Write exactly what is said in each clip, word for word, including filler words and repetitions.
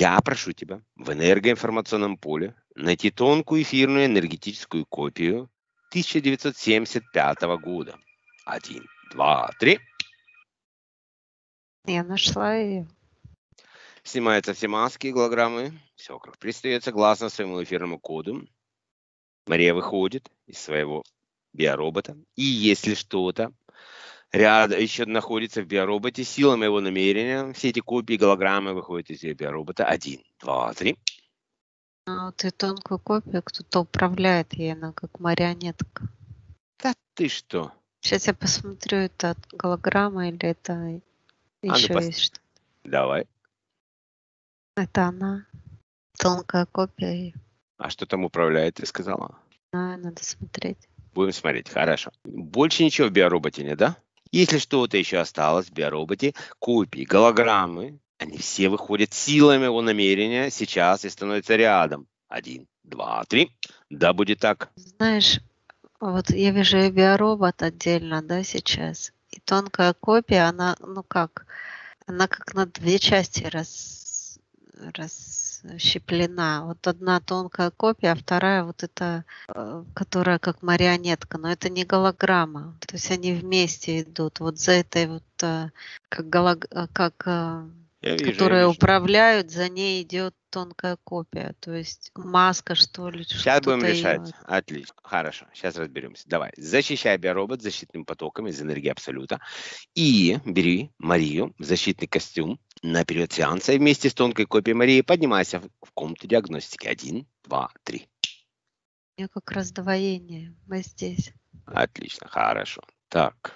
Я прошу тебя в энергоинформационном поле найти тонкую эфирную энергетическую копию тысяча девятьсот семьдесят пятого года. Один, два, три. Я нашла ее. Снимаются все маски и голограммы. Все как предстает согласно своему эфирному коду. Мария выходит из своего биоробота. И если что-то рядом еще находится в биороботе, силами его намерения, все эти копии голограммы выходят из ее биоробота. Один, два, три. А вот и тонкую копию кто-то управляет ей, она как марионетка. Да ты что? Сейчас я посмотрю, это голограмма или это А ну, еще пос- есть что-то. Давай. Это она. Тонкая копия её. А что там управляет, ты сказала? А, надо смотреть. Будем смотреть, хорошо. Больше ничего в биороботе нет, да? Если что-то еще осталось в биороботе, копии, голограммы, они все выходят силами его намерения сейчас и становятся рядом. Один, два, три. Да, будет так. Знаешь, вот я вижу и биоробот отдельно, да, сейчас. И тонкая копия, она, ну как, она как на две части раз, расщеплена. Вот одна тонкая копия, а вторая вот эта, э, которая как марионетка. Но это не голограмма. То есть они вместе идут. Вот за этой вот, э, как, голог... э, как э, Я вижу, я которые вижу. управляют, за ней идет тонкая копия. То есть маска, что ли, Сейчас будем что-то её. решать. Отлично. Хорошо. Сейчас разберемся. Давай. Защищай биоробот защитным потоком из энергии Абсолюта. И бери Марию в защитный костюм на период сеанса. И вместе с тонкой копией Марии поднимайся в в комнату диагностики. Один, два, три. У нее как раздвоение. Мы здесь. Отлично. Хорошо. Так.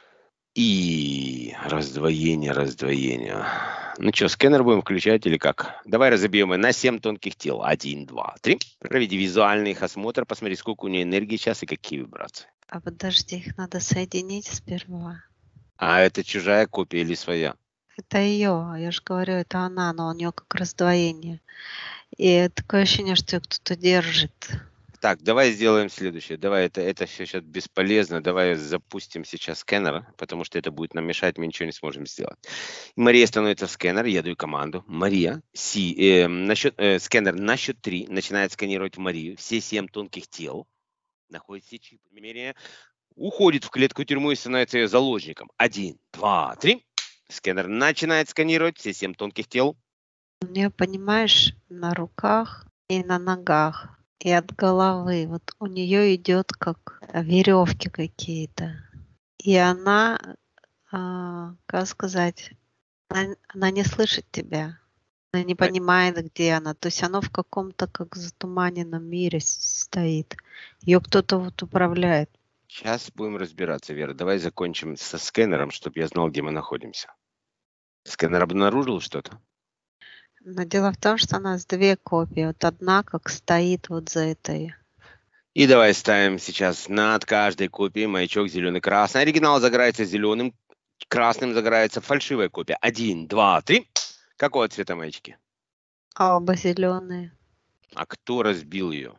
И раздвоение, раздвоение. Ну что, сканер будем включать или как? Давай разобьем ее на семь тонких тел. Один, два, три. Проведи визуальный их осмотр, посмотри, сколько у нее энергии сейчас и какие вибрации. А подожди, их надо соединить сперва. А это чужая копия или своя? Это ее, я же говорю, это она, но у нее как раздвоение. И такое ощущение, что ее кто-то держит. Так, давай сделаем следующее. Давай, это, это все сейчас бесполезно. Давай запустим сейчас сканер, потому что это будет нам мешать, мы ничего не сможем сделать. Мария становится в сканер, я даю команду. Мария, си, э, на счет, э, сканер на счет три начинает сканировать Марию. Все семь тонких тел находят все чипы намерения, уходит в клетку тюрьму и становится ее заложником. Один, два, три. Сканер начинает сканировать все семь тонких тел. У нее, понимаешь, на руках и на ногах, и от головы. Вот у нее идет как веревки какие-то. И она, а, как сказать, она, она не слышит тебя. Она не А понимает, где она. То есть она в каком-то как затуманенном мире с- стоит. Ее кто-то вот управляет. Сейчас будем разбираться, Вера. Давай закончим со сканером, чтобы я знал, где мы находимся. Сканер обнаружил что-то? Но дело в том, что у нас две копии. Вот одна как стоит вот за этой. И давай ставим сейчас над каждой копией маячок зеленый-красный. Оригинал загорается зеленым, красным загорается фальшивая копия. Один, два, три. Какого цвета маячки? А оба зеленые. А кто разбил ее?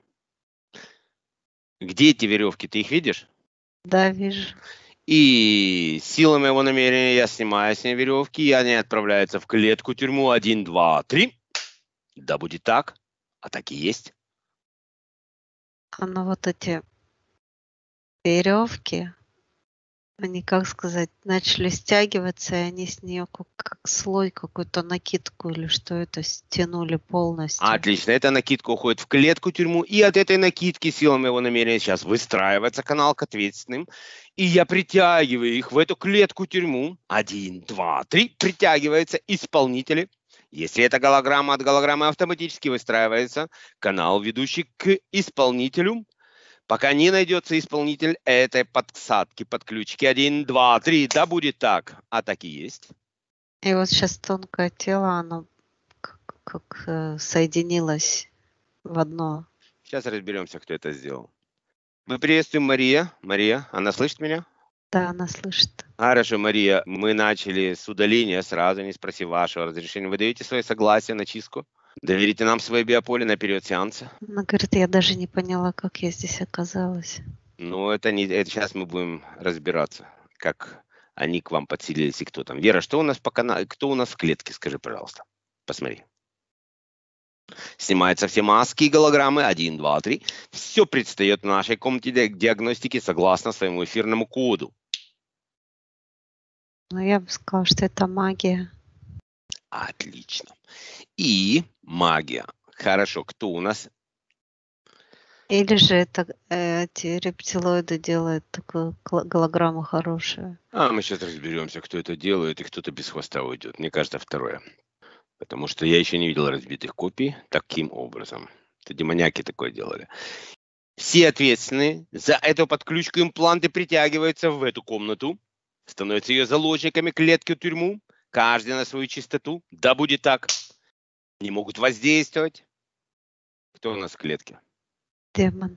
Где эти веревки? Ты их видишь? Да, вижу. И силой моего намерения я снимаю с ней веревки, и они отправляются в клетку тюрьму. Один, два, три. Да будет так. А так и есть. А ну вот эти веревки, они, как сказать, начали стягиваться, и они с нее как, как слой какую-то накидку или что это стянули полностью. Отлично. Эта накидка уходит в клетку тюрьму, и от этой накидки силами его намерения сейчас выстраивается канал к ответственным. И я притягиваю их в эту клетку тюрьму. Один, два, три. Притягиваются исполнители. Если это голограмма, от голограммы автоматически выстраивается канал, ведущий к исполнителю. Пока не найдется исполнитель этой подсадки, подключки. Один, два, три. Да будет так. А так и есть. И вот сейчас тонкое тело, оно как, как э, соединилось в одно. Сейчас разберемся, кто это сделал. Мы приветствуем Мария. Мария, она слышит меня? Да, она слышит. Хорошо, Мария, мы начали с удаления сразу, не спросив вашего разрешения. Вы даете свое согласие на чистку? Доверите нам свое биополе на период сеанса? Она говорит, я даже не поняла, как я здесь оказалась. Ну, это не... Это сейчас мы будем разбираться, как они к вам подселились и кто там. Вера, что у нас по каналу? Кто у нас в клетке, скажи, пожалуйста. Посмотри. Снимаются все маски и голограммы. Один, два, три. Все предстает в нашей комнате диагностики согласно своему эфирному коду. Ну, я бы сказала, что это магия. Отлично. И магия. Хорошо, кто у нас? Или же это э, эти рептилоиды делают такую голограмму хорошую. А мы сейчас разберемся, кто это делает, и кто-то без хвоста уйдет. Мне кажется, второе. Потому что я еще не видел разбитых копий таким образом. Это демоняки такое делали. Все ответственные за эту подключку импланты притягиваются в эту комнату, становятся ее заложниками клетки в тюрьму, каждый на свою чистоту. Да будет так. Не могут воздействовать. Кто у нас в клетке? Демон.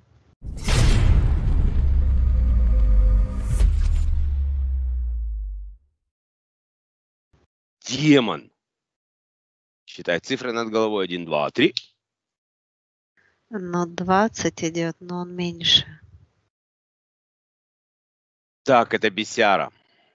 Демон. Считай цифры над головой. Один, два, три. Но двадцать идет, но он меньше. Так, это бесяра.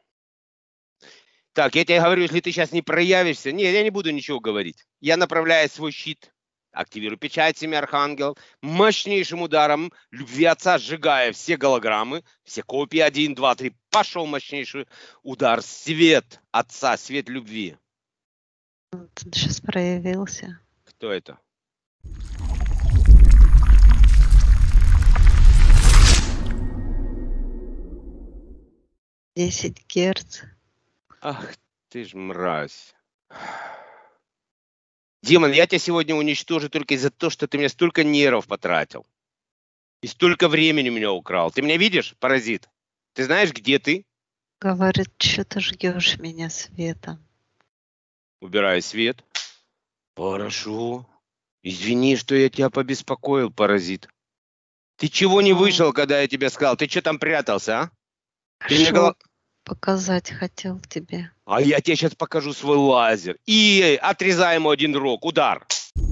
Так, я тебе говорю, если ты сейчас не проявишься... Нет, я не буду ничего говорить. Я направляю свой щит. Активирую печать семи архангелов. Мощнейшим ударом любви отца сжигая все голограммы, все копии. Один, два, три. Пошел мощнейший удар. Свет отца, свет любви. Он сейчас проявился. Кто это? десять герц. Ах ты ж мразь. Демон, я тебя сегодня уничтожу только из-за того, что ты мне столько нервов потратил. И столько времени у меня украл. Ты меня видишь, паразит? Ты знаешь, где ты? Говорит, что ты жгешь меня светом. Убираю свет. Хорошо. Извини, что я тебя побеспокоил, паразит. Ты чего не вышел, когда я тебе сказал? Ты что там прятался, а? Ты мне голов... Показать хотел тебе. А я тебе сейчас покажу свой лазер. И отрезай ему один рог. Удар.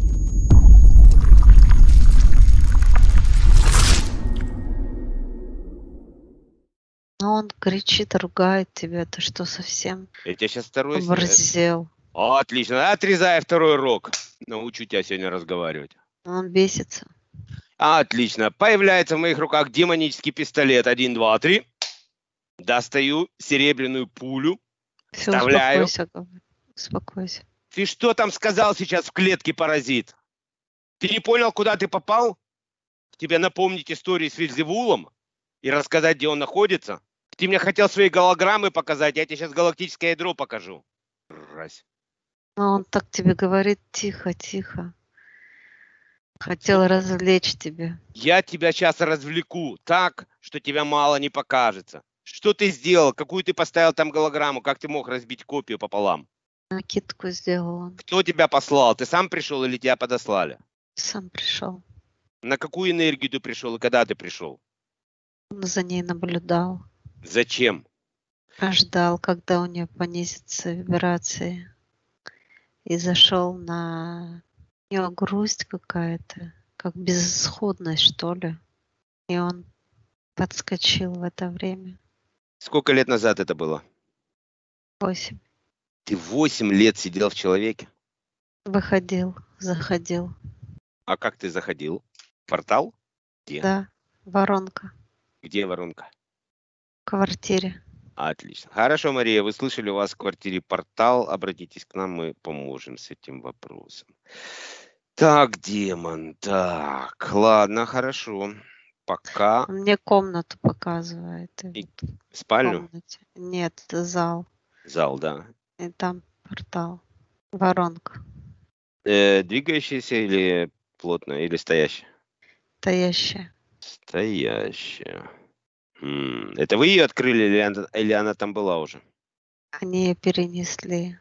Но он кричит, ругает тебя. Ты что, совсем Я тебя сейчас второй... оборзел? Отлично. Отрезай второй рог. Научу тебя сегодня разговаривать. Он бесится. Отлично. Появляется в моих руках демонический пистолет. Один, два, три. Достаю серебряную пулю. Все, вставляю. Успокойся, успокойся. Ты что там сказал сейчас в клетке, паразит? Ты не понял, куда ты попал? Тебе напомнить историю с Вельзевулом и рассказать, где он находится? Ты мне хотел свои голограммы показать, я тебе сейчас галактическое ядро покажу. Раз. Но он так тебе говорит, тихо, тихо. Хотел развлечь тебя. Я тебя сейчас развлеку так, что тебя мало не покажется. Что ты сделал? Какую ты поставил там голограмму? Как ты мог разбить копию пополам? Накидку сделал он. Кто тебя послал? Ты сам пришел или тебя подослали? Сам пришел. На какую энергию ты пришел и когда ты пришел? Он за ней наблюдал. Зачем? Ждал, когда у нее понизятся вибрации. И зашел на... У нее грусть какая-то, как безысходность, что ли. И он подскочил в это время. Сколько лет назад это было? Восемь. Ты восемь лет сидел в человеке? Выходил, заходил. А как ты заходил? Портал? Где? Да, воронка. Где воронка? В квартире. Отлично. Хорошо, Мария, вы слышали, у вас в квартире портал. Обратитесь к нам, мы поможем с этим вопросом. Так, демон, так, ладно, хорошо. Пока... Он мне комнату показывает. И спальню? Комнате. Нет, это зал. Зал, да. И там портал. Воронка. Э, двигающаяся или плотная, или стоящая? Стоящая. Стоящая. М, Это вы ее открыли или она, или она там была уже? Они ее перенесли.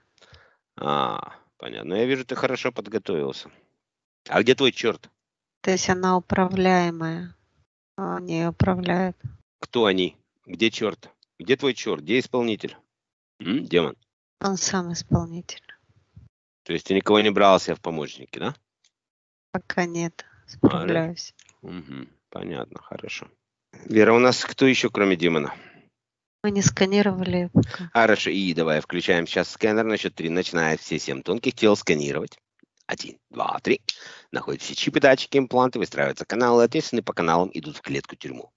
А, понятно. Я вижу, ты хорошо подготовился. А где твой черт? То есть она управляемая. Они ее управляют. Кто они? Где черт? Где твой черт? Где исполнитель? М, демон. Он сам исполнитель. То есть ты никого не брал себе в помощники, да? Пока нет. Справляюсь. Угу, понятно, хорошо. Вера, у нас кто еще, кроме демона? Мы не сканировали пока. Хорошо, и давай включаем сейчас сканер на счет три. Начинает все семь тонких тел сканировать. Один, два, три. Находят все чипы, датчики, импланты, выстраиваются каналы, ответственные по каналам идут в клетку-тюрьму.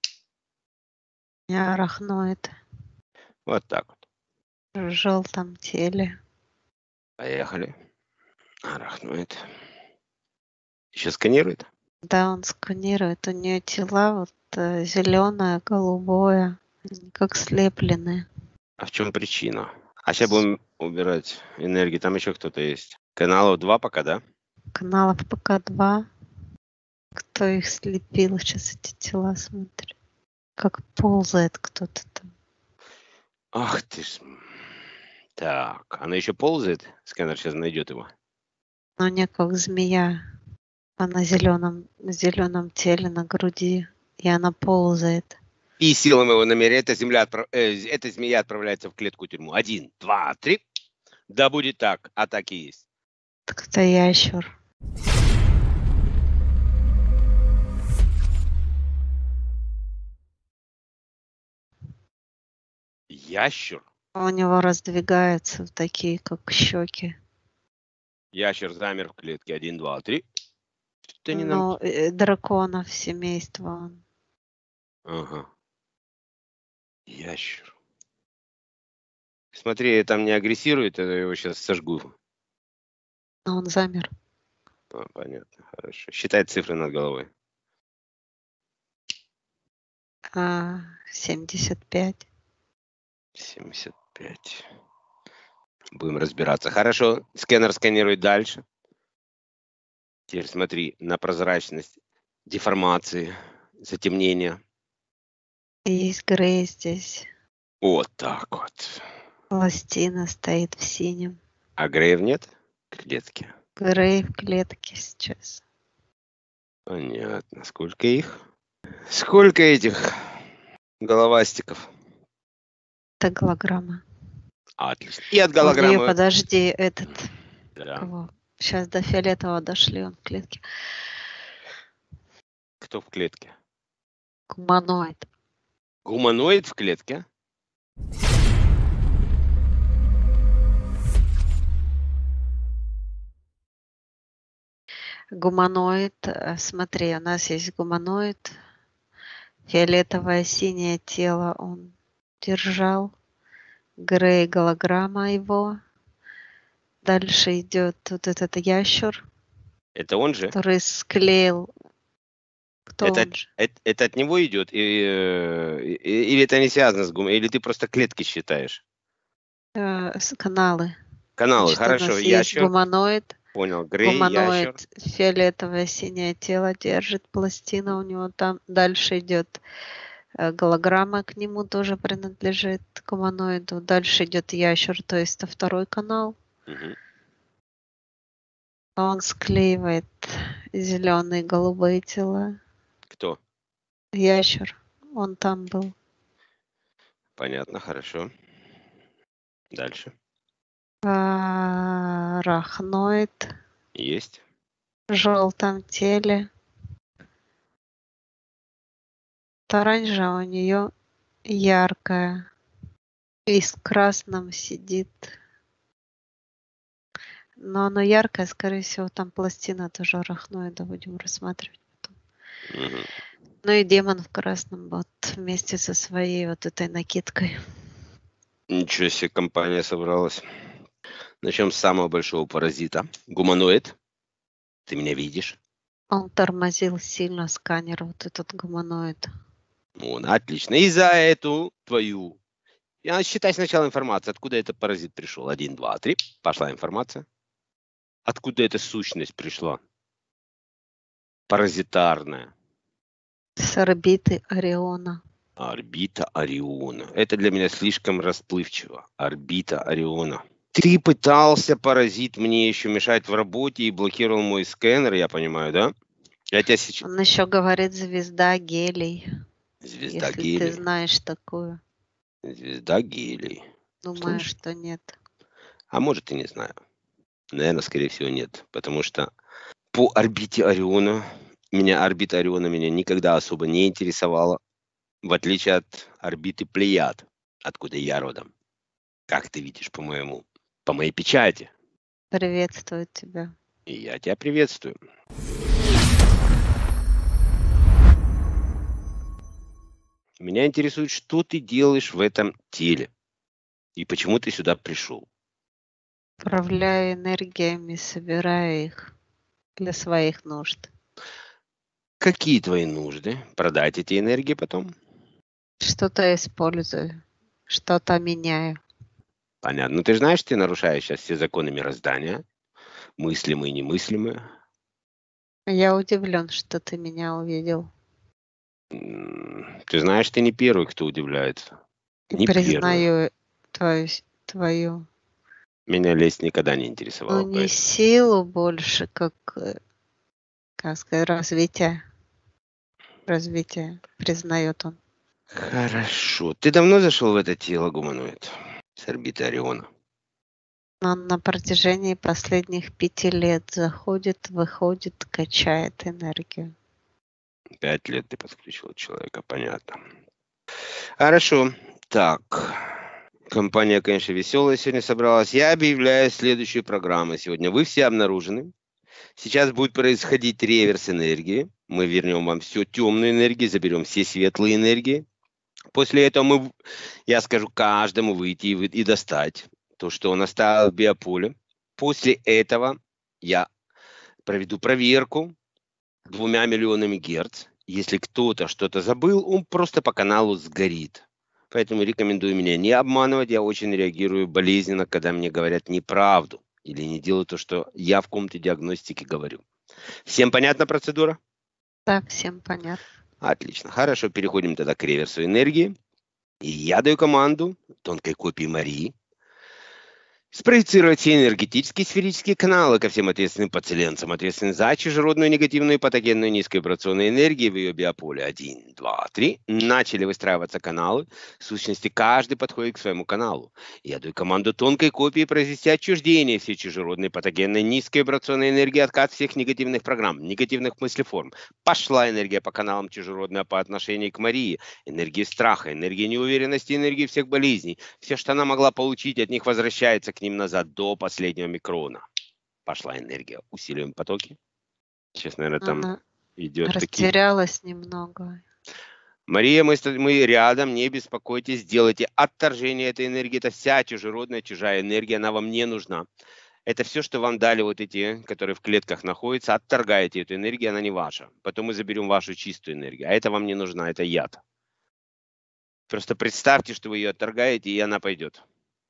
Арахноид Вот так вот. в желтом теле. Поехали. Арахноид. Еще сканирует? Да, он сканирует. У нее тела вот э, зеленое, голубое, они как слепленные. А в чем причина? А сейчас будем убирать энергию. Там еще кто-то есть. Каналов два пока, да? Каналов пока два. Кто их слепил? Сейчас эти тела смотрю. Как ползает кто-то там. Ах ты ж. Так, она еще ползает? Сканер сейчас найдет его. Но не как змея. А на зеленом, на зеленом теле, на груди. И она ползает. И силам его намерения эта, земля отправ... э, эта змея отправляется в клетку-тюрьму. Один, два, три. Да будет так. А так и есть. Так это ящер. Ящер? У него раздвигаются вот такие, как щеки. Ящер замер в клетке. Один, два, три. Что они нам... Ну, э, драконов семейства он. Ага. Ящер. Смотри, там не агрессирует, я его сейчас сожгу. Но он замер. А, понятно, хорошо. Считай цифры над головой. А, семьдесят пять. семьдесят пять. Будем разбираться. Хорошо. Сканер сканирует дальше. Теперь смотри на прозрачность, деформации, затемнение. Есть Грей здесь. Вот так вот. Пластина стоит в синем. А Греев нет в клетке? Грей в клетке сейчас. Понятно. Сколько их? Сколько этих головастиков? Это голограмма. Отлично. И от У нее, голограммы... подожди, этот... Да. Кого? Сейчас до фиолетового дошли, он в клетке. Кто в клетке? Гуманоид. Гуманоид в клетке? Гуманоид. э, Смотри, у нас есть гуманоид. Фиолетовое синее тело он держал. Грей голограмма его. Дальше идет вот этот ящер, Это он же? который склеил. Кто Это, он же? это, это от него идет? И, э, и- или это не связано с гум... Или ты просто клетки считаешь? Э, с- каналы. Каналы, Значит, у хорошо. нас есть Ящер. гуманоид. Понял. Грей, ящер. Гуманоид фиолетовое синее тело держит, пластина у него там. Дальше идет э, голограмма, к нему тоже принадлежит гуманоиду. Дальше идет ящер, то есть это второй канал. Мгм. Он склеивает зеленые, голубые тела. Кто? Ящер, он там был. Понятно, хорошо. Дальше. Арахноид Есть. в желтом теле. Оранжа у нее яркая. И с красным сидит. Но оно яркое, скорее всего, там пластина тоже арахноида, будем рассматривать потом. Мгм. Ну и демон в красном вот вместе со своей вот этой накидкой. Ничего себе, компания собралась. Начнем с самого большого паразита. Гуманоид. Ты меня видишь? Он тормозил сильно сканер, вот этот гуманоид. Вон, отлично. И за эту твою... Я считай сначала информацию, откуда этот паразит пришел. Один, два, три. Пошла информация. Откуда эта сущность пришла? Паразитарная. С орбиты Ориона. Орбита Ориона. Это для меня слишком расплывчиво. Орбита Ориона. Ты пытался, паразит, мне еще мешать в работе и блокировал мой скэнер, я понимаю, да? Я тебя сейчас... Он еще говорит звезда гелий. Звезда Если гелий. ты знаешь такую. Звезда гелий. Думаю, Слушай. что нет. А может и не знаю. Наверное, скорее всего, нет. Потому что по орбите Ориона, меня орбита Ориона меня никогда особо не интересовала. В отличие от орбиты Плеяд, откуда я родом. Как ты видишь по моему, по моей печати. Приветствую тебя. И я тебя приветствую. Меня интересует, что ты делаешь в этом теле и почему ты сюда пришел. Управляю энергиями, собираю их для своих нужд. Какие твои нужды? Продать эти энергии потом? Что-то использую, что-то меняю. Понятно. Ну ты же знаешь, ты нарушаешь сейчас все законы мироздания, мыслимые и немыслимые. Я удивлен, что ты меня увидел. М, Ты знаешь, ты не первый, кто удивляется. И Не первый. признаю твою, с- твою, Меня лесть никогда не ну интересовала, не поэтому. силу больше, как, э, как сказать, развитие. Развитие, признает он. Хорошо. Ты давно зашел в это тело, гуманоид? С орбиты Ориона. Он на протяжении последних пяти лет заходит, выходит, качает энергию. Пять лет ты подключил человека, понятно. Хорошо. Так. Компания, конечно, веселая сегодня собралась. Я объявляю следующую программу сегодня. Вы все обнаружены. Сейчас будет происходить реверс энергии. Мы вернем вам всю темную энергию, заберем все светлые энергии. После этого мы, я скажу каждому выйти и, вы- и достать то, что он оставил в биополе. После этого я проведу проверку двумя миллионами герц. Если кто-то что-то забыл, он просто по каналу сгорит. Поэтому рекомендую меня не обманывать. Я очень реагирую болезненно, когда мне говорят неправду или не делают то, что я в комнате диагностики говорю. Всем понятна процедура? Да, всем понятно. Отлично. Хорошо, переходим тогда к реверсу энергии. И я даю команду тонкой копии Марии спроецировать все энергетические сферические каналы ко всем ответственным подселенцам, ответственным за чужеродную негативную патогенную низковибрационную энергию в ее биополе. Один, два, три. Начали выстраиваться каналы. В сущности, каждый подходит к своему каналу. Я даю команду тонкой копии произвести отчуждение всей чужеродной патогенной низковибрационной энергии, откат всех негативных программ, негативных мыслеформ. Пошла энергия по каналам чужеродная по отношению к Марии. Энергии страха, энергии неуверенности, энергии всех болезней. Все, что она могла получить, от них возвращается к ним назад до последнего микрона. Пошла энергия. Усиливаем потоки. Сейчас, наверное, там Она идет такие. растерялась немного. Мария, мы, ст- мы рядом, не беспокойтесь, сделайте отторжение этой энергии. Это вся чужеродная, чужая энергия, она вам не нужна. Это все, что вам дали вот эти, которые в клетках находятся. Отторгайте эту энергию, она не ваша. Потом мы заберем вашу чистую энергию. А это вам не нужна, это яд. Просто представьте, что вы ее отторгаете, и она пойдет.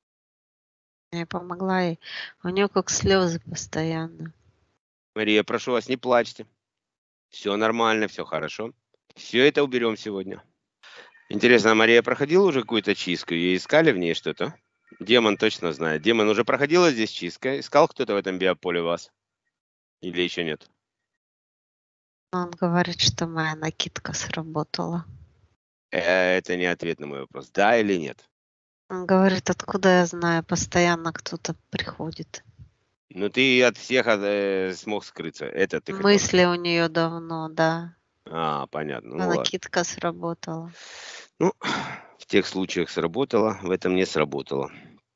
Я помогла ей. У нее как слезы постоянно. Мария, прошу вас, не плачьте. Все нормально, все хорошо. Все это уберем сегодня. Интересно, а Мария проходила уже какую-то чистку? Ей искали в ней что-то? Демон точно знает. Демон уже проходила здесь чистка? Искал кто-то в этом биополе вас? Или еще нет? Он говорит, что моя накидка сработала. Э, Это не ответ на мой вопрос. Да или нет? Он говорит, откуда я знаю, постоянно кто-то приходит. Ну ты от всех э, смог скрыться. Это ты хотел сказать. Мысли у нее давно, да. А, понятно. А Ну ладно. накидка сработала. Ну, в тех случаях сработало, в этом не сработало.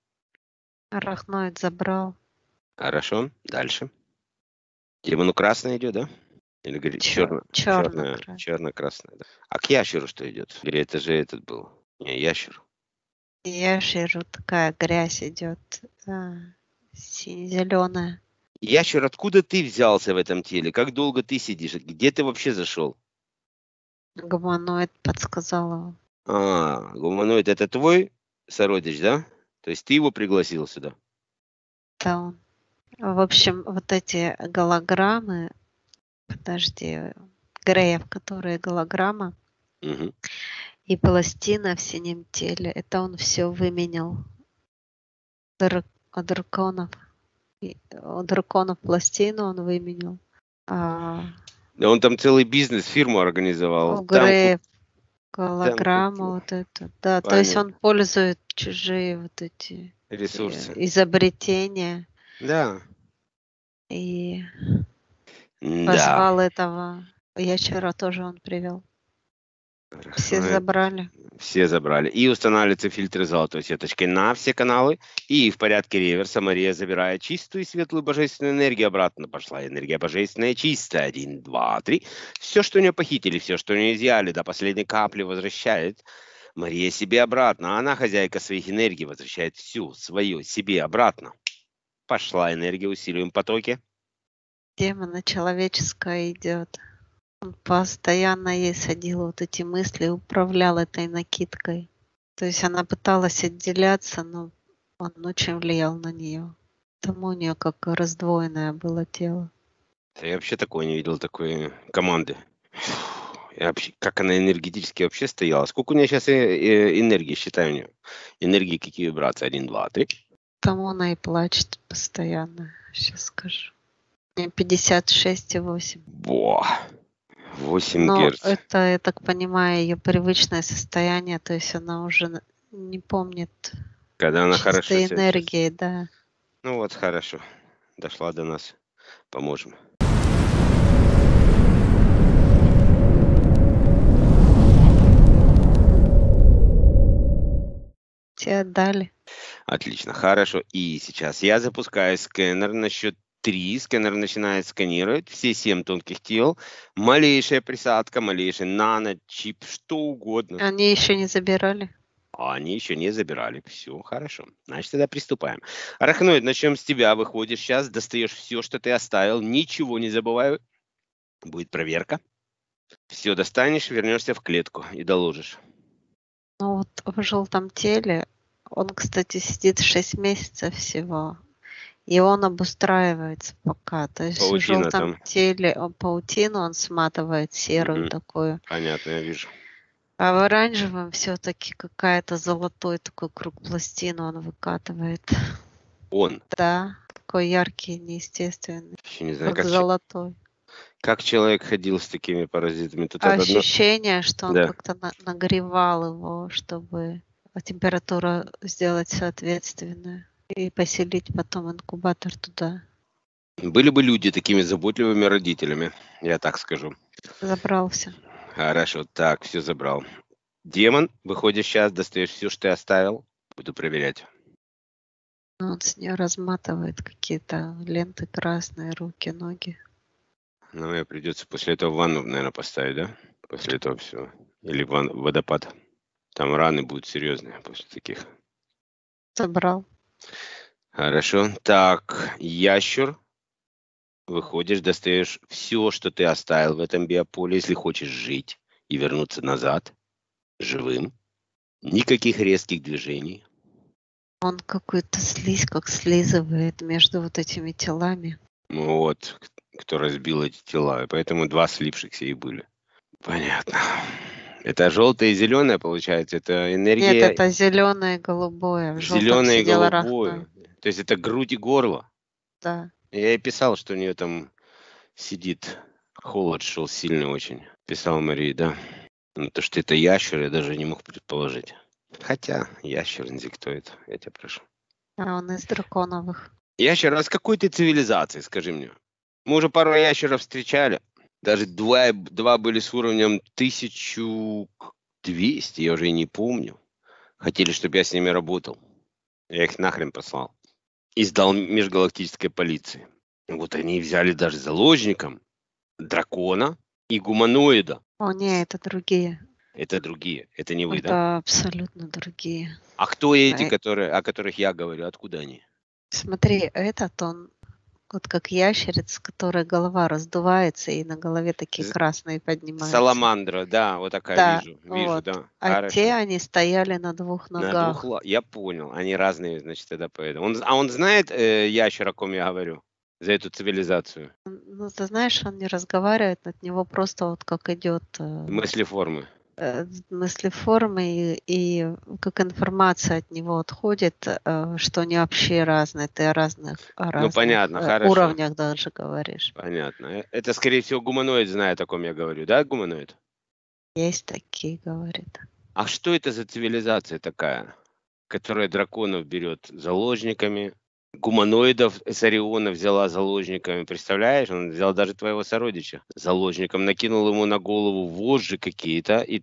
Арахноид забрал. Хорошо, дальше. Демону красное идет, да? Или говорит черно, черное, Черно-красный. черно-красное, да? А к ящеру что идет? Или это же этот был? Не, ящер. Ящеру такая грязь идет. А, сине-зеленая. Ящер, откуда ты взялся в этом теле? Как долго ты сидишь? Где ты вообще зашел? Гуманоид подсказал его. А, гуманоид, это твой сородич, да? То есть ты его пригласил сюда? Да, он. В общем, вот эти голограммы, подожди, Греев, которые голограмма, Угу. и пластина в синем теле, это он все выменял. Драк- у драконов. И у драконов пластину он выменял. А Да он там целый бизнес, фирму организовал. у Там, куп- Греев там голограмма купил. вот это. Да, то есть он Понятно. пользует чужие вот эти э, Ресурсы. изобретения Да. и Да. позвал этого ящера, тоже он привел. Все Арахноид. забрали. Все забрали. И устанавливаются фильтры золотой сеточкой на все каналы. И в порядке реверса Мария забирает чистую, светлую, божественную энергию. Обратно пошла энергия божественная, чистая. Один, два, три. Все, что у нее похитили, все, что у нее изъяли, до последней капли возвращает Мария себе обратно. Она, хозяйка своих энергий, возвращает всю свою себе обратно. Пошла энергия, усиливаем потоки. Демона человеческая идет. Он постоянно ей садил вот эти мысли, управлял этой накидкой. То есть она пыталась отделяться, но он очень влиял на нее. Тому у нее как раздвоенное было тело. Я вообще такого не видел, такой команды. Я вообще, как она энергетически вообще стояла. Сколько у нее сейчас энергии, считаю, у нее? Энергии какие вибрации? Один, два, три. Тому она и плачет постоянно. Сейчас скажу. Мне пятьдесят шесть и восемь. Во. восемь Но герц. это, я так понимаю, ее привычное состояние. То есть она уже не помнит Когда она хорошо чистой себя энергии, да. Ну вот, хорошо. Дошла до нас. Поможем. Тебе отдали. Отлично, хорошо. И сейчас я запускаю скэнер на счет три. Скэнер начинает сканировать все семь тонких тел. Малейшая присадка, малейший нано-чип, что угодно. Они еще не забирали. А они еще не забирали. Все, хорошо. Значит, тогда приступаем. Арахноид, начнем с тебя. Выходишь сейчас, достаешь все, что ты оставил. Ничего не забывай. Будет проверка. Все достанешь, вернешься в клетку и доложишь. Ну вот в желтом теле, он, кстати, сидит шесть месяцев всего. И он обустраивается пока. То есть Паутина в желтом там. теле он, паутину он сматывает серую Мгм. такую. Понятно, я вижу. А в оранжевом все-таки какая-то золотой такой круг пластину он выкатывает. Он. Да, такой яркий, неестественный, Еще не знаю, как как, че- золотой. как человек ходил с такими паразитами. Тут А одно... ощущение, что он Да. как-то на- нагревал его, чтобы температура сделать соответственную и поселить потом инкубатор туда. Были бы люди такими заботливыми родителями, я так скажу. Забрал все. Хорошо, так, все забрал. Демон, выходишь сейчас, достаешь все, что ты оставил. Буду проверять. Он с нее разматывает какие-то ленты красные, руки, ноги. Ну, мне придется после этого ванну, наверное, поставить, да? После этого все. Или ван... водопад. Там раны будут серьезные после таких. Забрал. Хорошо. Так, ящер. Выходишь, достаешь все, что ты оставил в этом биополе, если хочешь жить и вернуться назад живым. Никаких резких движений. Он какую-то слизь, как слизывает между вот этими телами. Ну вот, к- кто разбил эти тела. И поэтому два слипшихся и были. Понятно. Это желтое и зеленое, получается? Это Нет, энергия это зеленое и голубое. В желтом зеленое и сидел голубое. арахноид. То есть это грудь и горло. Да. Я и писал, что у нее там сидит. Холод шел сильный очень. Писал Марии, да. Ну, то, что это ящер, я даже не мог предположить. Хотя ящер инсектоид, я тебя прошу. А он из драконовых. Ящер, а с какой ты цивилизации, скажи мне? Мы уже пару ящеров встречали. Даже два, два были с уровнем тысяча двести, я уже и не помню. Хотели, чтобы я с ними работал. Я их нахрен послал. И сдал межгалактической полиции. Вот они взяли даже заложником дракона и гуманоида. О, не, это другие. Это другие, это не вы, Это да? абсолютно другие. А кто эти, Э, которые, о которых я говорю? Откуда они? Смотри, этот он вот как ящерица, которая голова раздувается и на голове такие З- красные поднимаются. Саламандра, да, вот такая Да, вижу, вижу, вот. да. А Хорошо. те, они стояли на двух На двух ногах. ла... Я понял, они разные, значит, тогда поэтому. Он, а он знает э, ящер, о ком я говорю? За эту цивилизацию? Ну, ты знаешь, он не разговаривает, от него просто вот как идет э, Мысли формы. э, мыслеформы и, и как информация от него отходит, э, что они вообще разные, ты о разных, о Ну, разных понятно, э, хорошо. уровнях даже говоришь. Понятно. Э, Это, скорее всего, гуманоид знает, о ком я говорю, да, гуманоид? Есть такие, говорит. А что это за цивилизация такая, которая драконов берет заложниками, гуманоидов с Ориона взяла заложниками, представляешь? Он взял даже твоего сородича заложником, накинул ему на голову вожжи какие-то, и тот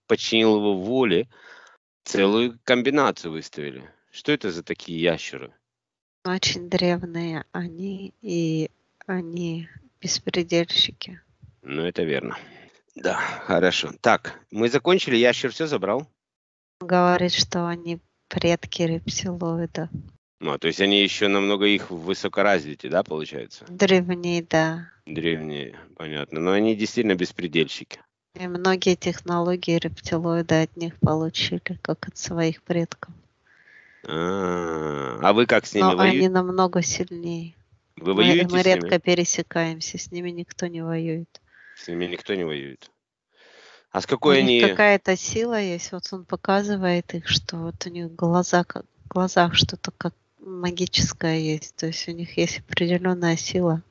подчинил его воле, целую комбинацию выставили. Что это за такие ящеры? Очень древние они, и они беспредельщики. Ну, это верно. Да, хорошо. Так, мы закончили, ящер все забрал? Говорит, что они предки рептилоидов. Ну, то есть они еще намного их высокоразвитие, да, получается? Древние, да. Древние, понятно. Но они действительно беспредельщики. И многие технологии рептилоиды от них получили, как от своих предков. А, а вы как с ними Но они воюете? намного сильнее. Вы Мы, воюете мы с ними? редко пересекаемся, с ними никто не воюет. С ними никто не воюет. А с У какой них они... какая-то сила есть, вот он показывает их, что вот у них глаза, как, в глазах что-то как магическое есть, то есть у них есть определенная сила,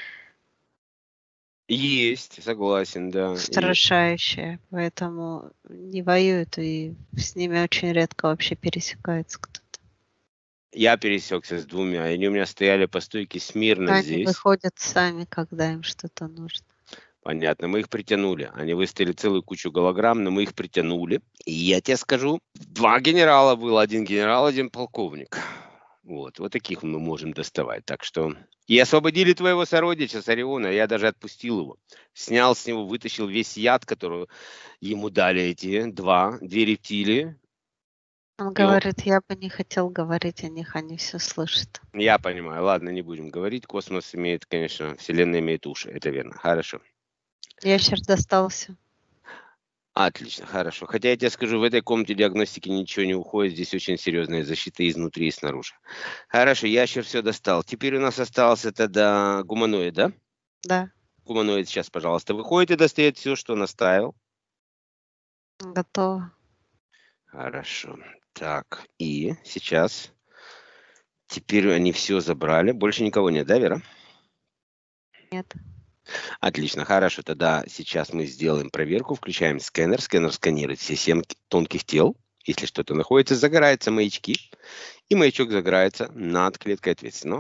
Есть, согласен, да. И устрашающая, поэтому не воюют, и с ними очень редко вообще пересекается кто-то. я пересекся с двумя, и они у меня стояли по стойке смирно Они здесь. выходят сами, когда им что-то нужно. Понятно, мы их притянули. Они выставили целую кучу голограмм, но мы их притянули. И я тебе скажу, два генерала было, один генерал, один полковник. Вот, вот таких мы можем доставать. Так что... И освободили твоего сородича, Сариона, я даже отпустил его. Снял с него, вытащил весь яд, который ему дали эти два, две рептилии. Он И он- говорит, я бы не хотел говорить о них, они все слышат. Я понимаю, ладно, не будем говорить. Космос имеет, конечно, Вселенная имеет уши, это верно. Хорошо. Ящер достался. Отлично, хорошо. Хотя я тебе скажу, в этой комнате диагностики ничего не уходит. Здесь очень серьезная защита изнутри и снаружи. Хорошо, ящер все достал. Теперь у нас остался тогда гуманоид, да? Да, Гуманоид сейчас, пожалуйста, выходит и достает все, что наставил. готово. Хорошо. Так, и сейчас... Теперь они все забрали. Больше никого нет, да, Вера? Нет. Отлично, хорошо. Тогда сейчас мы сделаем проверку, включаем сканер. Сканер сканирует все семь тонких тел. Если что-то находится, загораются маячки. И маячок загорается над клеткой ответственно.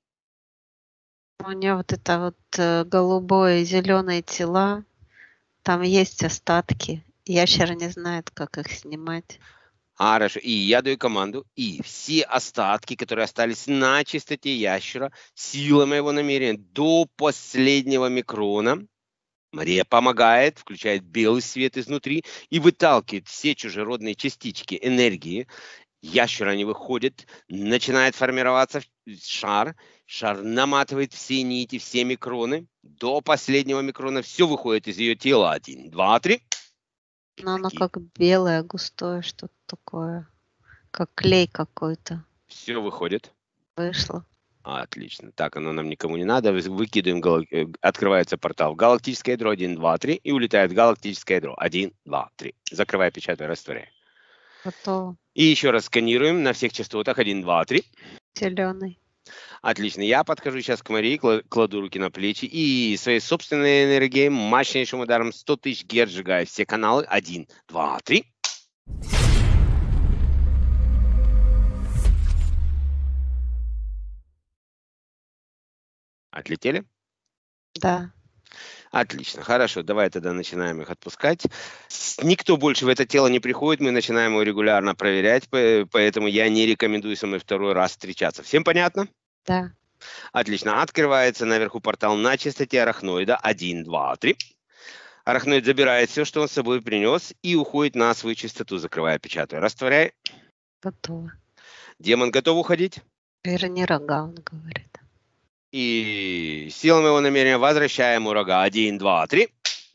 У нее вот это вот э, голубое и зеленые тела, там есть остатки. Ящер не знает, как их снимать. Хорошо. И я даю команду. И все остатки, которые остались на чистоте ящера, сила моего намерения до последнего микрона, Мария помогает, включает белый свет изнутри и выталкивает все чужеродные частички энергии. Ящер, они выходят, начинает формироваться шар. Шар наматывает все нити, все микроны. До последнего микрона все выходит из ее тела. Один, два, три. Но оно Такие. как белое, густое, что-то такое. Как клей какой-то Все выходит. вышло. Отлично. Так, оно нам никому не надо. Вы- Выкидываем, гала- э, открывается портал в галактическое ядро один, два, три и улетает в галактическое ядро один, два, три. Закрывая, печатая, растворяя. Готово. И еще раз сканируем на всех частотах один, два, три. Зеленый. Отлично. Я подхожу сейчас к Марии, кла- кладу руки на плечи и своей собственной энергией мощнейшим ударом сто тысяч герц сжигаю все каналы. один, два, три. Отлетели? Да. Отлично, хорошо, давай тогда начинаем их отпускать. С- Никто больше в это тело не приходит, мы начинаем его регулярно проверять, по- поэтому я не рекомендую со мной второй раз встречаться. Всем понятно? Да. Отлично, открывается наверху портал на частоте арахноида один, два, три. Арахноид забирает все, что он с собой принес, и уходит на свою частоту, закрывая, печатая, растворяя. Готово. Демон готов уходить? Верни рога, он говорит. И силами его намерения возвращаем ему рога. Один, два, три.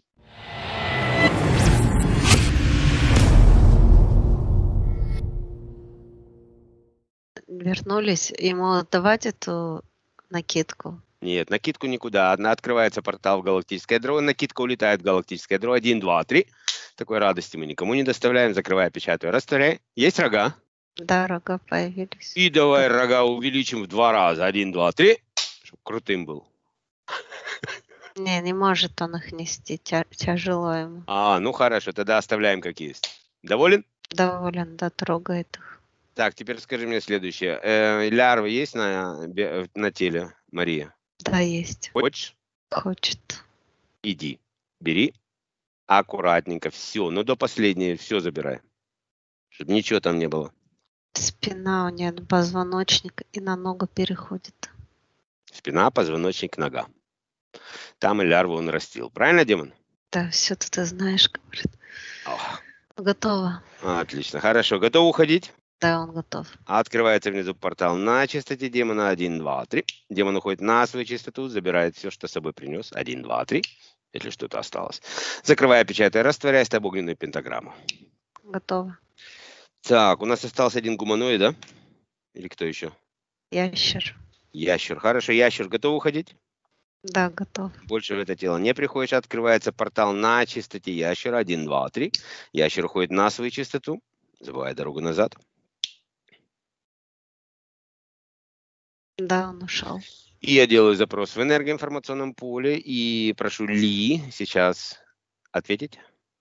Вернулись, ему отдавать эту накидку. Нет, накидку никуда. Одна открывается портал в галактическое ядро, накидка улетает в галактическое ядро. Один, два, три. Такой радости мы никому не доставляем. Закрывая, печатаю, растворяй. Есть рога? Да, рога появились. И давай рога увеличим в два раза. Один, два, три. Чтоб крутым был. Не, не может он их нести, тя- тяжело ему. А, ну хорошо, тогда оставляем как есть. Доволен? Доволен, да, трогает их. Так, теперь скажи мне следующее. Э, лярвы есть на, бе- на теле, Мария? Да, есть. Хочешь? Хочет. Иди. Бери. Аккуратненько, все, ну до последней все забирай, чтобы ничего там не было. Спина у нее, позвоночник и на ногу переходит. Спина, позвоночник, нога. Там и лярву он растил. Правильно, демон? Да, все ты знаешь, говорит. Ох, Готово. отлично, хорошо. Готов уходить? Да, он готов. Открывается внизу портал на чистоте демона. Один, два, три. Демон уходит на свою чистоту, забирает все, что с собой принес. Один, два, три. Если что-то осталось. Закрывая, печатая, растворяясь об огненную пентаграмму. Готово. Так, у нас остался один гуманоид, да? Или кто еще? Ящер. Ящер. Хорошо, ящер готов уходить? Да, готов. Больше в это тело не приходишь. Открывается портал на чистоте ящера. Один, два, три. Ящер уходит на свою чистоту, забывая дорогу назад. Да, он ушел. И я делаю запрос в энергоинформационном поле и прошу Ли сейчас ответить.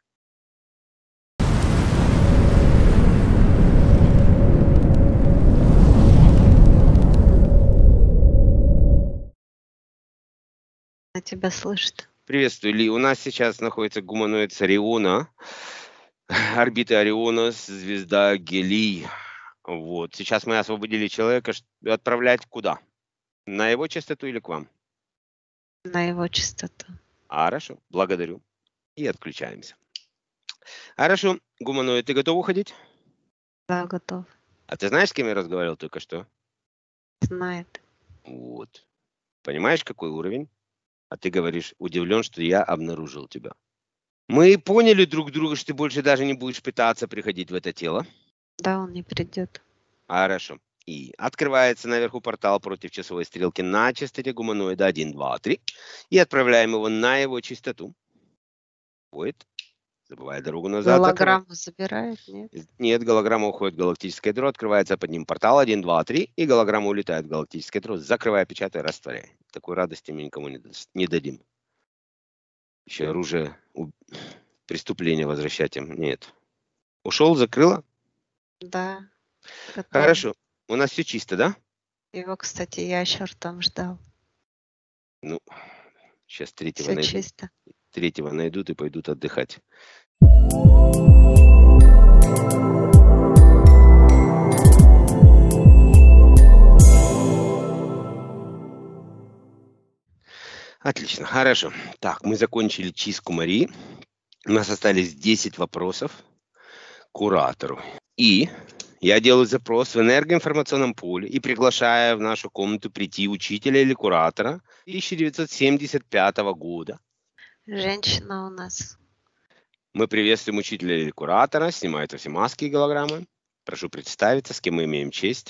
Она тебя слышит. Приветствую, Ли. У нас сейчас находится гуманоид с Ориона. Орбита Ориона, звезда Гелий. Вот. Сейчас мы освободили человека. Отправлять куда? На его частоту или к вам? На его частоту. Хорошо, благодарю. И отключаемся. Хорошо, гуманоид, ты готов уходить? Да, готов. А ты знаешь, с кем я разговаривал только что? Знает. Вот. Понимаешь, какой уровень? А ты говоришь, удивлен, что я обнаружил тебя. Мы поняли друг друга, что ты больше даже не будешь пытаться приходить в это тело. Да, он не придет. Хорошо. И открывается наверху портал против часовой стрелки на частоте гуманоида один, два, три. И отправляем его на его частоту. Будет. Забывая дорогу назад. Голограмму забирает, нет? Нет, голограмма уходит в галактическое ядро, открывается под ним портал один, два, три, и голограмма улетает в галактическое ядро, закрывая, печатая, растворяя. Такой радости мы никому не, не дадим. Еще оружие, у... преступления возвращать им. Нет. Ушел, закрыла? Да. Готов. Хорошо. У нас все чисто, да? Его, кстати, ящер там ждал. Ну, сейчас третьего Все найдут. чисто. Третьего найдут и пойдут отдыхать. Отлично, хорошо. Так, мы закончили чистку Марии. У нас остались десять вопросов к куратору. И я делаю запрос в энергоинформационном поле и приглашаю в нашу комнату прийти учителя или куратора тысяча девятьсот семьдесят пятого года. Женщина у нас. Мы приветствуем учителя или куратора, снимаются все маски и голограммы. Прошу представиться, с кем мы имеем честь.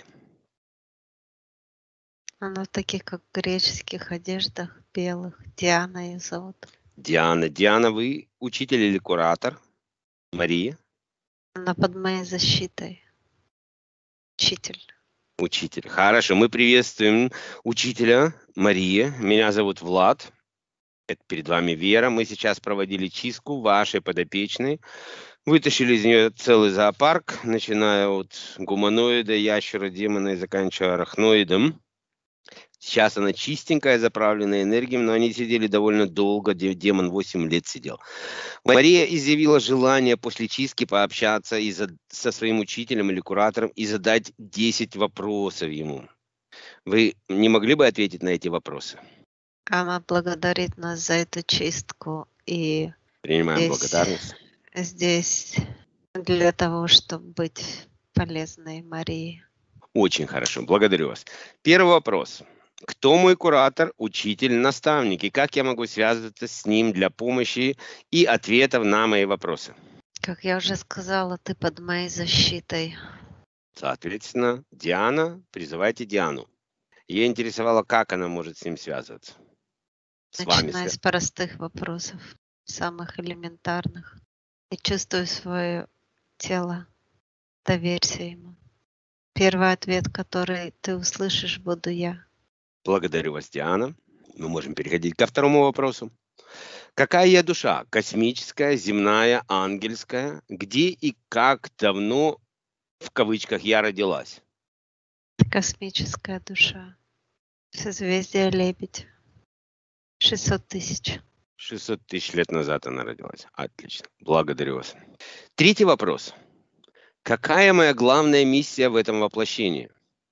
Она в таких, как греческих одеждах, белых. Диана ее зовут. Диана. Диана, вы учитель или куратор? Мария? Она под моей защитой. Учитель. Учитель. Хорошо, мы приветствуем учителя Мария. Меня зовут Влад. Это перед вами Вера. Мы сейчас проводили чистку вашей подопечной. Вытащили из нее целый зоопарк, начиная от гуманоида, ящера, демона и заканчивая арахноидом. Сейчас она чистенькая, заправленная энергией, но они сидели довольно долго, демон восемь лет сидел. Мария изъявила желание после чистки пообщаться и за, со своим учителем или куратором и задать десять вопросов ему. Вы не могли бы ответить на эти вопросы? Она благодарит нас за эту чистку. И Принимаем здесь, благодарность. Здесь для того, чтобы быть полезной Марии. Очень хорошо, благодарю вас. Первый вопрос. Кто мой куратор, учитель, наставник? И как я могу связываться с ним для помощи и ответов на мои вопросы? Как я уже сказала, ты под моей защитой. Соответственно, Диана, призывайте Диану. Ее интересовало, как она может с ним связываться. С Начиная вами. с простых вопросов, самых элементарных. И чувствую свое тело. Доверься ему. Первый ответ, который ты услышишь, буду я. Благодарю вас, Диана. Мы можем переходить ко второму вопросу. Какая я душа? Космическая, земная, ангельская? Где и как давно, в кавычках, я родилась? Космическая душа. Созвездие Лебедь. шестьсот тысяч. шестьсот тысяч лет назад она родилась. Отлично. Благодарю вас. Третий вопрос. Какая моя главная миссия в этом воплощении?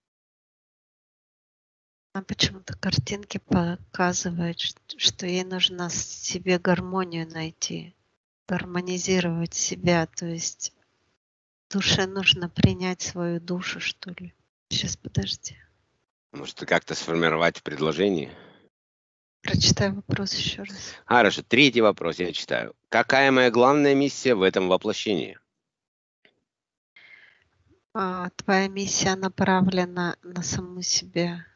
А почему-то картинки показывают, ш- что ей нужно с- себе гармонию найти, гармонизировать себя. То есть душе нужно принять свою душу, что ли. Сейчас, подожди. Может, как-то сформировать в предложении? Прочитай вопрос еще раз. Хорошо. Третий вопрос я читаю. Какая моя главная миссия в этом воплощении? А, твоя миссия направлена на саму себя.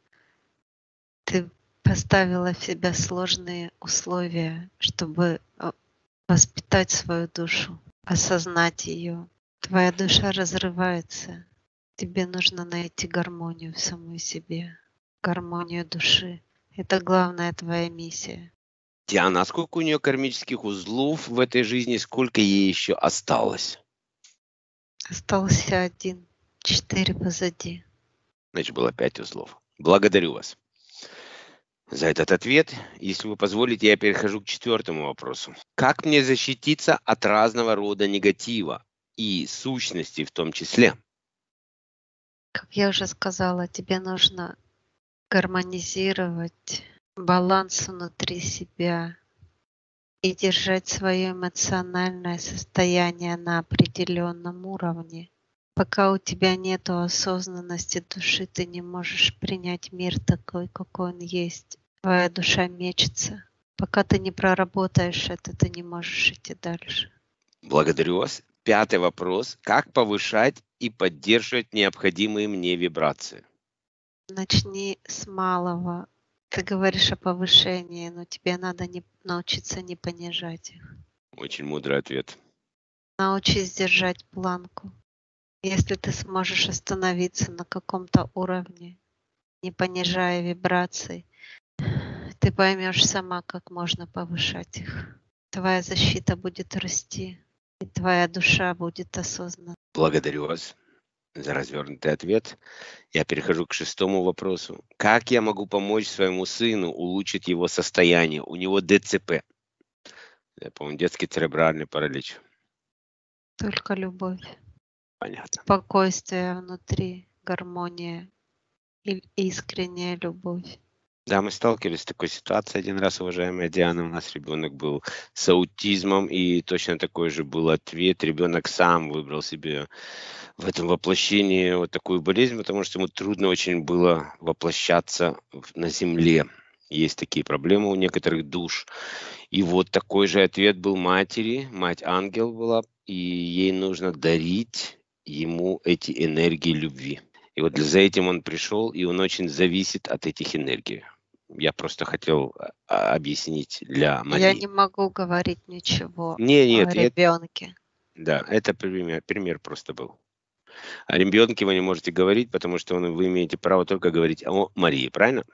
Ты поставила в себя сложные условия, чтобы э, воспитать свою душу, осознать ее. Твоя душа разрывается. Тебе нужно найти гармонию в самой себе, гармонию души. Это главная твоя миссия. Диана, а сколько у нее кармических узлов в этой жизни, сколько ей еще осталось? Остался один, четыре позади. Значит, было пять узлов. Благодарю вас за этот ответ. Если вы позволите, я перехожу к четвертому вопросу. Как мне защититься от разного рода негатива и сущностей в том числе? Как я уже сказала, тебе нужно гармонизировать баланс внутри себя и держать свое эмоциональное состояние на определенном уровне. Пока у тебя нет осознанности души, ты не можешь принять мир такой, какой он есть. Твоя душа мечется. Пока ты не проработаешь это, ты не можешь идти дальше. Благодарю вас. Пятый вопрос. Как повышать и поддерживать необходимые мне вибрации? Начни с малого. Ты говоришь о повышении, но тебе надо не, научиться не понижать их. Очень мудрый ответ. Научись держать планку. Если ты сможешь остановиться на каком-то уровне, не понижая вибраций, ты поймешь сама, как можно повышать их. Твоя защита будет расти, и твоя душа будет осознанна. Благодарю вас за развернутый ответ. Я перехожу к шестому вопросу. Как я могу помочь своему сыну улучшить его состояние? У него ДЦП. Я помню, детский церебральный паралич. Только любовь, Понятно. спокойствие внутри, гармония и искренняя любовь. Да, мы сталкивались с такой ситуацией один раз, уважаемая Диана. У нас ребенок был с аутизмом, и точно такой же был ответ. Ребенок сам выбрал себе в этом воплощении вот такую болезнь, потому что ему трудно очень было воплощаться в- на Земле. Есть такие проблемы у некоторых душ. И вот такой же ответ был матери. Мать-ангел была, и ей нужно дарить ему эти энергии любви. И вот за этим он пришел, и он очень зависит от этих энергий. Я просто хотел а, а, объяснить для Я Марии. не могу говорить ничего Не, о нет, это, ребенке. да, это пример, пример просто был. О ребенке вы не можете говорить, потому что он, вы имеете право только говорить о Марии, правильно?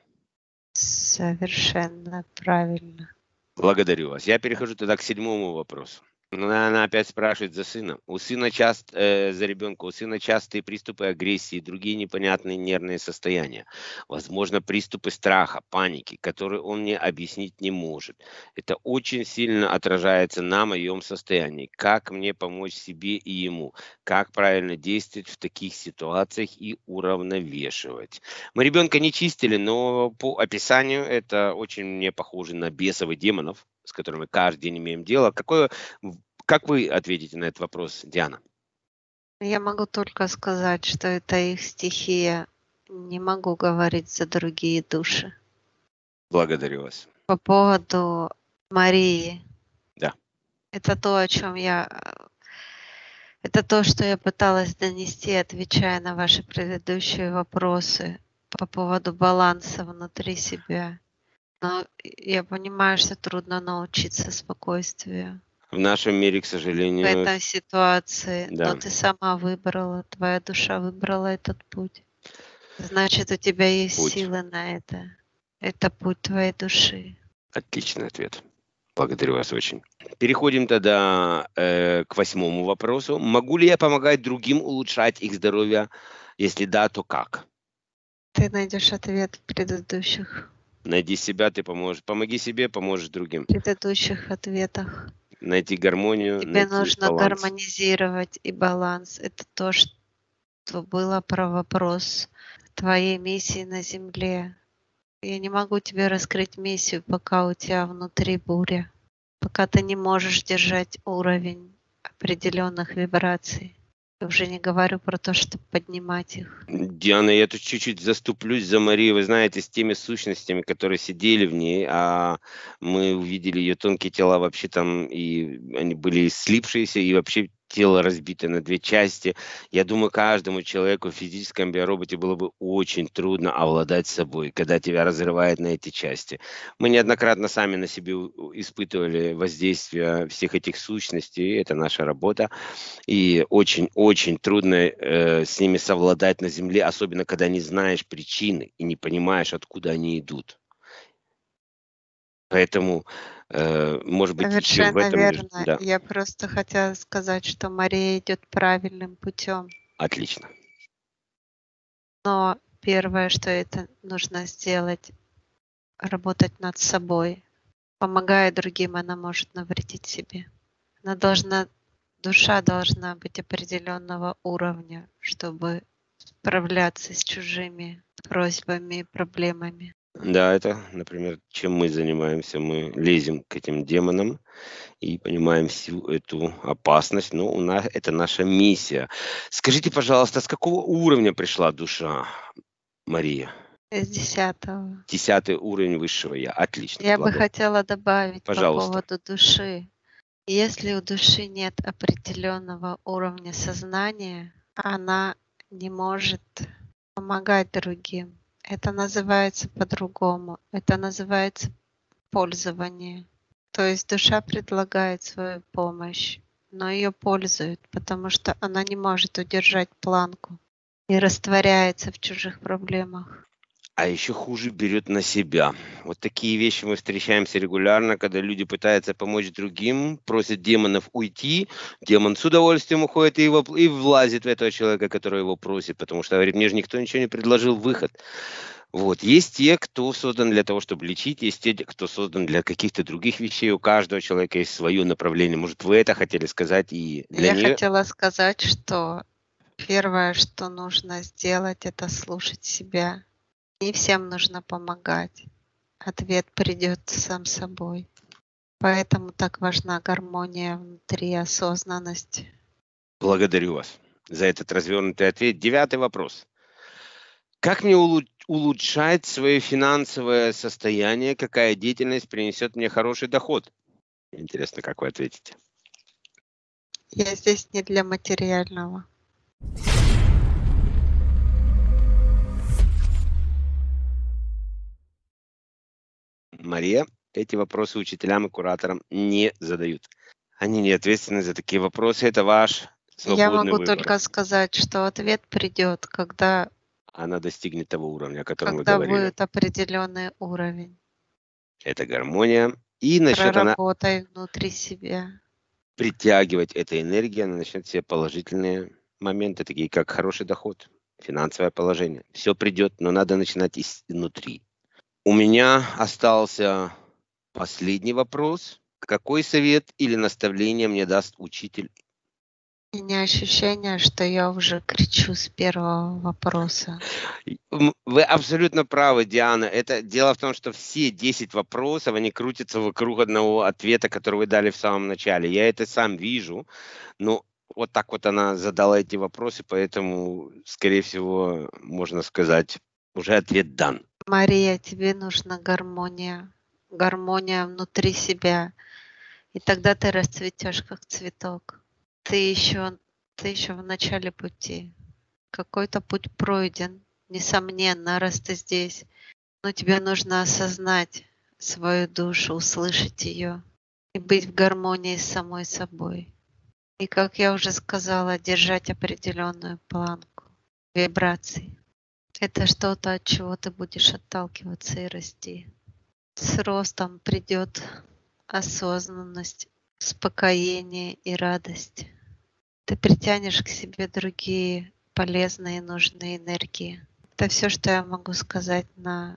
Совершенно правильно. Благодарю вас. Я перехожу тогда к седьмому вопросу. Ну, она опять спрашивает за сына. У сына часто, э, за ребенка, у сына частые приступы агрессии и другие непонятные нервные состояния. Возможно, приступы страха, паники, которые он мне объяснить не может. Это очень сильно отражается на моем состоянии. Как мне помочь себе и ему? Как правильно действовать в таких ситуациях и уравновешивать? Мы ребенка не чистили, но по описанию это очень мне похоже на бесов и демонов, с которыми каждый день имеем дело. Какое, в- как вы ответите на этот вопрос, Диана? Я могу только сказать, что это их стихия. Не могу говорить за другие души. Благодарю вас. По поводу Марии. Да. Это то, о чем я... э, Это то, что я пыталась донести, отвечая на ваши предыдущие вопросы по поводу баланса внутри себя. Но я понимаю, что трудно научиться спокойствию В нашем мире, к в сожалению, этой ситуации, но да. ты сама выбрала, твоя душа выбрала этот путь. Значит, у тебя есть Путь. силы на это. Это путь твоей души. Отличный ответ. Благодарю вас очень. Переходим тогда э, к восьмому вопросу. Могу ли я помогать другим улучшать их здоровье? Если да, то как? Ты найдешь ответ в предыдущих. Найди себя, ты поможешь. Помоги себе, поможешь другим. В предыдущих ответах. Найти гармонию, Тебе найти нужно баланс. гармонизировать и баланс. Это то, что было про вопрос твоей миссии на Земле. Я не могу тебе раскрыть миссию, пока у тебя внутри буря, пока ты не можешь держать уровень определенных вибраций. Я уже не говорю про то, чтобы поднимать их. Диана, я тут чуть-чуть заступлюсь за Марию. Вы знаете, с теми сущностями, которые сидели в ней, а мы увидели ее тонкие тела вообще там, и они были слипшиеся, и вообще тело разбито на две части. Я думаю, каждому человеку в физическом биороботе было бы очень трудно овладать собой, когда тебя разрывает на эти части. Мы неоднократно сами на себе у- испытывали воздействие всех этих сущностей, это наша работа. И очень-очень трудно э, с ними совладать на Земле, особенно когда не знаешь причины и не понимаешь, откуда они идут. Поэтому, э, может быть, еще в Совершенно этом лишь... верно. Да, Я просто хотела сказать, что Мария идет правильным путем. отлично. Но первое, что это нужно сделать, работать над собой. Помогая другим, она может навредить себе. Она должна, душа должна быть определенного уровня, чтобы справляться с чужими просьбами и проблемами. Да, это, например, чем мы занимаемся. Мы лезем к этим демонам и понимаем всю эту опасность. Но у нас это наша миссия. Скажите, пожалуйста, с какого уровня пришла душа, Мария? С десятого. Десятый уровень высшего я. Отлично. Я бы Благо... хотела добавить по Пожалуйста. поводу души. Если у души нет определенного уровня сознания, она не может помогать другим. Это называется по-другому. Это называется пользование. То есть душа предлагает свою помощь, но ее пользуют, потому что она не может удержать планку и растворяется в чужих проблемах. А еще хуже берет на себя. Вот такие вещи мы встречаемся регулярно, когда люди пытаются помочь другим, просят демонов уйти, демон с удовольствием уходит и, его, и влазит в этого человека, который его просит, потому что говорит, мне же никто ничего не предложил выход. Вот. Есть те, кто создан для того, чтобы лечить, есть те, кто создан для каких-то других вещей. У каждого человека есть свое направление. Может, вы это хотели сказать и для Я нее? хотела сказать, что первое, что нужно сделать, это слушать себя. Не всем нужно помогать. Ответ придет сам собой. Поэтому так важна гармония внутри, осознанность. Благодарю вас за этот развернутый ответ. Девятый вопрос. Как мне улу- улучшать свое финансовое состояние? Какая деятельность принесет мне хороший доход? Интересно, как вы ответите. Я здесь не для материального. Мария, эти вопросы учителям и кураторам не задают. Они не ответственны за такие вопросы. Это ваш Я свободный могу выбор. только сказать, что ответ придет, когда, Она достигнет того уровня, о котором мы когда говорили. будет определенный уровень. Это гармония. И начнет она Проработай внутри себя. притягивать этой энергией, она начнет себе положительные моменты, такие как хороший доход, финансовое положение. Все придет, но надо начинать изнутри. У меня остался последний вопрос. Какой совет или наставление мне даст учитель? И не ощущение, что я уже кричу с первого вопроса. М, Вы абсолютно правы, Диана. Это дело в том, что все десять вопросов, они крутятся вокруг одного ответа, который вы дали в самом начале. Я это сам вижу, но вот так вот она задала эти вопросы, поэтому, скорее всего, можно сказать, уже ответ дан. Мария, тебе нужна гармония. Гармония внутри себя. И тогда ты расцветешь, как цветок. Ты еще, ты еще в начале пути. Какой-то путь пройден, несомненно, раз ты здесь. Но тебе нужно осознать свою душу, услышать ее и быть в гармонии с самой собой. И, как я уже сказала, держать определенную планку вибраций. Это что-то, от чего ты будешь отталкиваться и расти. С ростом придет осознанность, успокоение и радость. Ты притянешь к себе другие полезные и нужные энергии. Это все, что я могу сказать на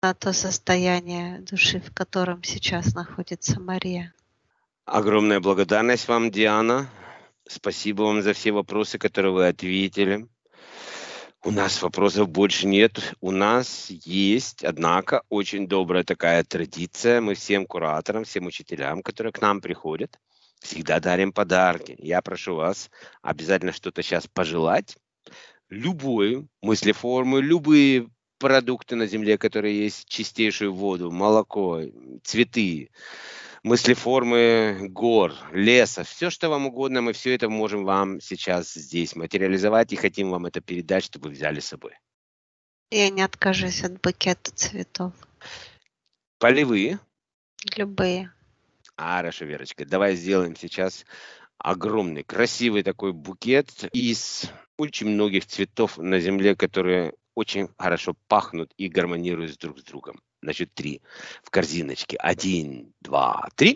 на то состояние души, в котором сейчас находится Мария. Огромная благодарность вам, Диана. Спасибо вам за все вопросы, которые вы ответили. У нас вопросов больше нет. У нас есть, однако, очень добрая такая традиция. Мы всем кураторам, всем учителям, которые к нам приходят, всегда дарим подарки. Я прошу вас обязательно что-то сейчас пожелать. Любую мыслеформу, любые продукты на земле, которые есть, чистейшую воду, молоко, цветы, мыслеформы гор, леса, все, что вам угодно, мы все это можем вам сейчас здесь материализовать и хотим вам это передать, чтобы вы взяли с собой. Я не откажусь от букета цветов. Полевые? Любые. Хорошо, Верочка, давай сделаем сейчас огромный, красивый такой букет из очень многих цветов на земле, которые очень хорошо пахнут и гармонируют друг с другом. Значит, три в корзиночке. Один, два, три.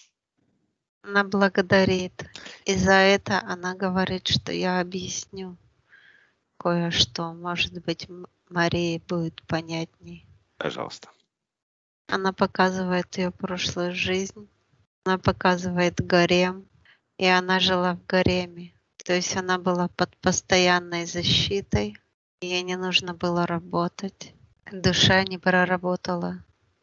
Она благодарит. И за это она говорит, что я объясню кое-что. Может быть, Марии будет понятней. Пожалуйста. Она показывает ее прошлую жизнь. Она показывает гарем. И она жила в гареме. То есть она была под постоянной защитой. Ей не нужно было работать. Душа не проработала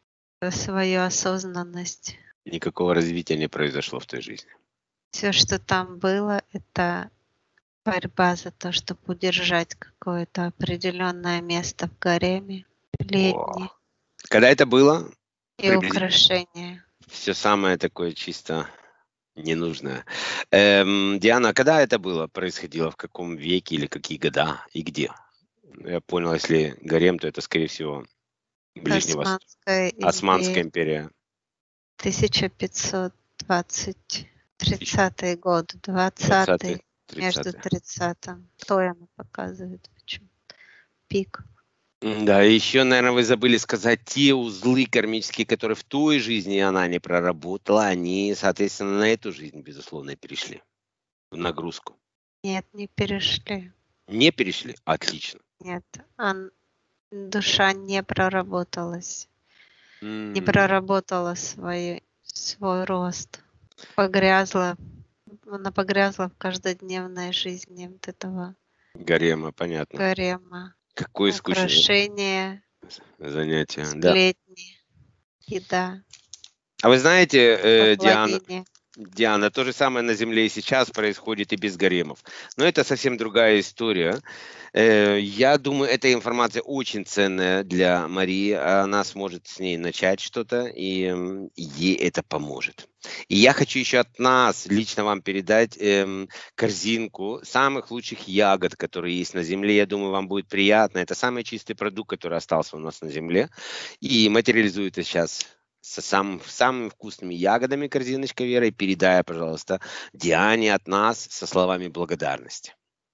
свою осознанность. Никакого развития не произошло в той жизни. Все, что там было, это борьба за то, чтобы удержать какое-то определенное место в гареме, летнее. Когда это было? И украшения. Все самое такое чисто ненужное. Эм, Диана, когда это было? Происходило? В каком веке или какие года? И где? Я понял, если гарем, то это, скорее всего, Ближний Восток. Османская империя. Османская империя. тысяча пятьсот двадцать тридцатый год, двадцатый, между тридцатым. То она показывает почему-то. Пик. Да, еще, наверное, вы забыли сказать, те узлы кармические, которые в той жизни она не проработала, они, соответственно, на эту жизнь, безусловно, перешли в нагрузку. Нет, не перешли. Не перешли? Отлично. Нет, он, душа не проработалась. Mm. Не проработала свой, свой рост. Погрязла. Она погрязла в каждодневной жизни вот этого гарема, понятно. Гарема. Какое скучное украшение, занятие. сплетни, да. Еда. А вы знаете, э, Диана, Диана, то же самое на Земле и сейчас происходит и без гаремов. Но это совсем другая история. Э, я думаю, эта информация очень ценная для Марии. Она сможет с ней начать что-то, и э, ей это поможет. И я хочу еще от нас лично вам передать э, корзинку самых лучших ягод, которые есть на Земле. Я думаю, вам будет приятно. Это самый чистый продукт, который остался у нас на Земле. И материализуется сейчас с самым, самыми вкусными ягодами корзиночка Веры. Передай, пожалуйста, Диане от нас со словами благодарности.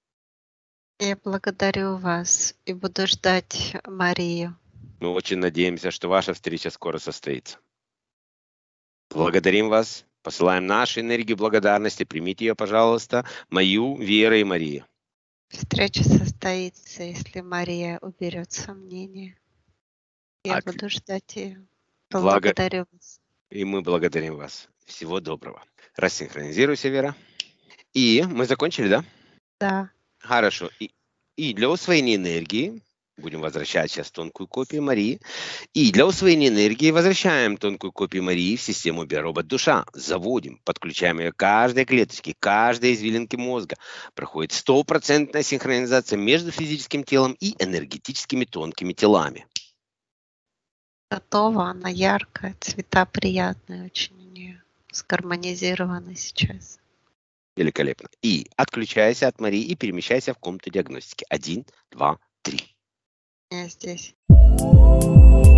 Я благодарю вас и буду ждать Марию. Мы очень надеемся, что ваша встреча скоро состоится. Благодарим вас. Посылаем нашу энергию благодарности. Примите ее, пожалуйста. Мою, Вера и Мария. Встреча состоится, если Мария уберет сомнения. Я От... буду ждать ее. Благодарю вас. И мы благодарим вас. Всего доброго. Рассинхронизируйся, Вера. И мы закончили, да? Да. Хорошо. И, и для усвоения энергии, будем возвращать сейчас тонкую копию Марии, и для усвоения энергии возвращаем тонкую копию Марии в систему биоробот душа. Заводим, подключаем ее к каждой клеточке, каждой извилинке мозга. Проходит стопроцентная синхронизация между физическим телом и энергетическими тонкими телами. Готова, она яркая, цвета приятные очень у нее, сгармонизированы сейчас. Великолепно. И отключайся от Марии и перемещайся в комнату диагностики. Один, два, три. Я здесь.